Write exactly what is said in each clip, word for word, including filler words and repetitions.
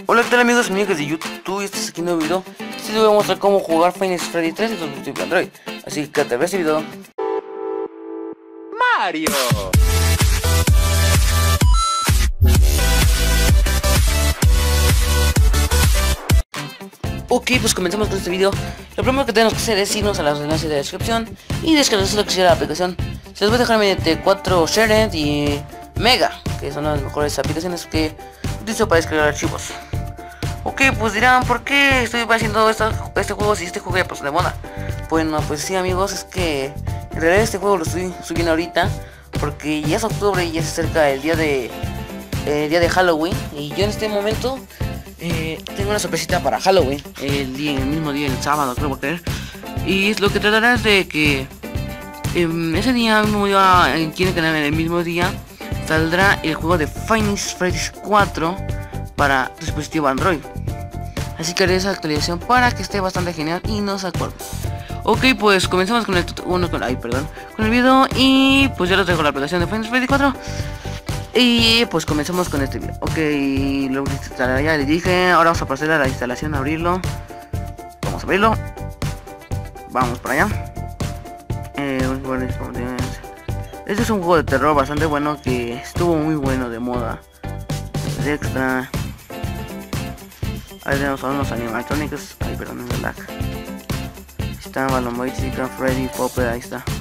Hola, ¿qué tal amigos y amigas de YouTube? Este es aquí un nuevo video. Este video voy a mostrar cómo jugar Five Nights at Freddy's tres en dispositivo Android. Así que te ves este video. Mario. Ok, pues comenzamos con este video. Lo primero que tenemos que hacer es irnos a los enlaces de la descripción y descargarse lo que sea la aplicación. Se los voy a dejar mediante cuatro Shared y Mega, que son las mejores aplicaciones que utilizo para descargar archivos. Ok, pues dirán, ¿por qué estoy haciendo esta, este juego si este juego ya pasó de moda? Bueno, pues sí amigos, es que en realidad este juego lo estoy subiendo ahorita porque ya es octubre y ya se acerca el día de el día de Halloween. Y yo en este momento eh, tengo una sorpresita para Halloween, el día, el mismo día, el sábado creo que. Y es lo que tratará es de que eh, ese día, mismo día, aquí en el canal, en el mismo día saldrá el juego de Five Nights at Freddy's cuatro para dispositivo Android. Así que haré esa actualización para que esté bastante genial y no se acuerde. Ok, pues comenzamos con el uno con, ay, perdón, con el video. Y pues ya les dejo la aplicación de Five Nights at Freddy's cuatro. Y pues comenzamos con este video. Ok, lo ya les dije. Ahora vamos a proceder a la instalación, a abrirlo. Vamos a abrirlo. Vamos para allá. eh, Este es un juego de terror bastante bueno, que estuvo muy bueno de moda. De extra. Ahí tenemos a unos animatronics. Ay, perdón, es el lag. Ahí está Balloon Chica, Freddy, Popper, ahí está.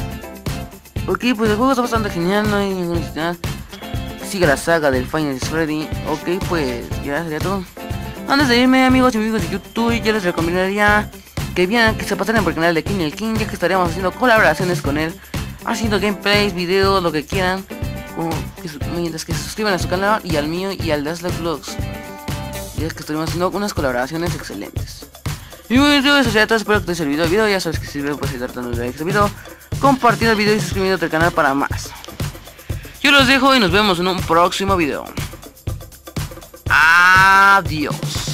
Ok, pues el juego está bastante genial, no hay ninguna necesidad. Sigue la saga del Five Nights at Freddy. Ok, pues ya sería todo. Antes de irme, amigos y amigos de YouTube, yo les recomendaría que vieran, que se pasaran por el canal de King el King, ya que estaríamos haciendo colaboraciones con él, haciendo gameplays, videos, lo que quieran. Como que, mientras que se suscriban a su canal y al mío y al de Aslak Vlogs. Y es que estuvimos haciendo unas colaboraciones excelentes. Y bueno, eso sería todo. Espero que te haya servido el video. Ya sabes que si te puedes dar tantos likes al video, compartiendo el video y suscribiéndote al canal para más. Yo los dejo y nos vemos en un próximo video. Adiós.